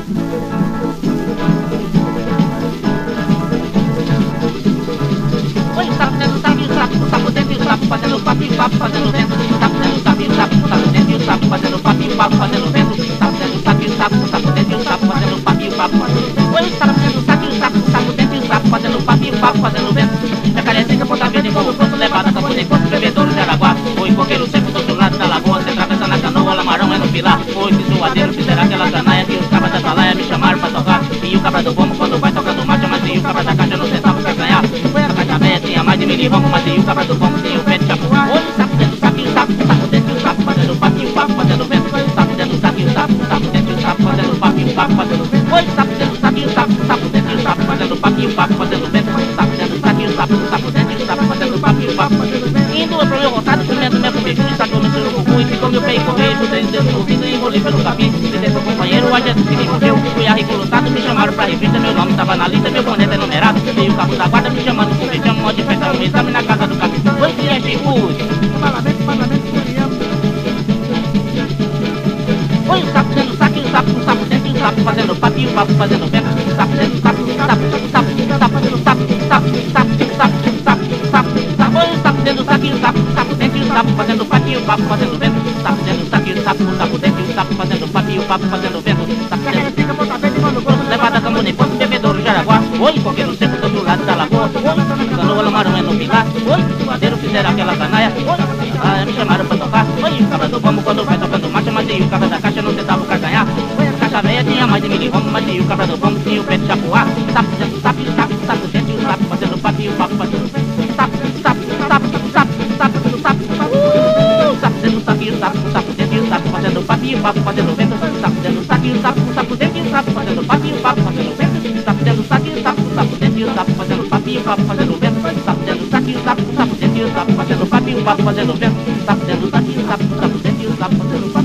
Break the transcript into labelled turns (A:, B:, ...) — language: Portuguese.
A: Oi, o sapo dentro do saco, e o sapo dentro, e o sapo fazendo papo e papo, fazendo vento. O sapo dentro do saco, e o sapo dentro, e o sapo fazendo papo e papo, fazendo vento. O sapo dentro do saco, e o sapo dentro, e o sapo fazendo papo e papo. Oi, o sapo dentro do saco, e o sapo dentro, e o sapo fazendo papo e papo, fazendo vento. Jacarezinha, ponta verde, como pronto, levada, campo de corpo, bebedouro de Araguá. Oi, coqueiro seco do outro lado da lagoa, você atravessa na canoa, lamarão é no pilar. Oi, que zoadeiro, fizeram aquela canaia, que os cabras da talaia me chamaram pra tocar. E o cabra do bombo, quando vai tocando marcha, mas e o cabra da caixa não sentava pra ganhar. Foi a caixa velha, tinha mais de 1000 vamos, mas e o cabra do bombo, tinha o pé de chapuá. Oi, o sapo dentro do saco, e o sapo dentro, e o sapo fazendo papo e o papo, fazendo vento. O sapo dentro do saco, e o sapo dentro, e o sapo fazendo papo e o papo, fazendo vento. Oi, o sapo dentro do saco, e o sapo dentro, e o sapo fazendo papo e o papo, fazendo vento. O sapo dentro do saco, e o sapo dentro, e o sapo fazendo papo e o papo, fazendo vento. Indo pro meu roçado, comendo meu comigo, me sacou no seu cucu e ficou meu pé e correio, três dedos no ouvido e enrolei pelo capim. Me dei pro companheiro, a gente se morreu. Fui a rico lutado, me chamaram pra revista, meu nome tava na lista, meu boneto é numerado. E o cabo da guarda me chamando por vídeo, um monte de festa no exame na casa do capim. Oi, que é Chico? Parlamento, oi, o sapo dentro do saco, e o sapo dentro, e o sapo fazendo papo e o papo fazendo vento. O sapo dentro do saco, oi, o sapo dentro do saco, e o sapo dentro, e o sapo dentro, e o sapo fazendo papo e o papo fazendo vento. O sapo dentro do saco, e o sapo dentro, e o sapo fazendo papo e o papo fazendo vento. O sapo dentro, fica ponta verde, mano, grosso, levada, camune, ponto, bebedouro de Araguá. Oi, coqueiro seco do outro lado da lagoa. Oi, canoa, lamarão é no pilar. Oi, suadeiro, fizeram aquela canaia. Oi, me chamaram pra tocar. Oi, o cabra do bombo, quando vai tocando marcha, mas e o cabra da caixa não sentava pra ganhar. Oi, a caixa velha tinha mais de 1000 vamos, mas e o cabra do bombo tinha o pé de chapuá. Sapo dentro, sapo dentro, e o sapo fazendo papo e o papo fazendo vento. Sapo dentro do saco, e o sapo dentro, e o sapo fazendo papo e o papo fazendo vento. Sapo dentro do saco, e o sapo dentro, e o sapo fazendo papo e o papo fazendo vento. Sapo dentro do saco, e o sapo dentro, e o sapo fazendo papo e o papo fazendo vento. Sapo dentro do saco, e o sapo dentro, e o sapo fazendo papo e o papo fazendo vento. Sapo dentro do saco, e o sapo dentro, e o sapo fazendo papo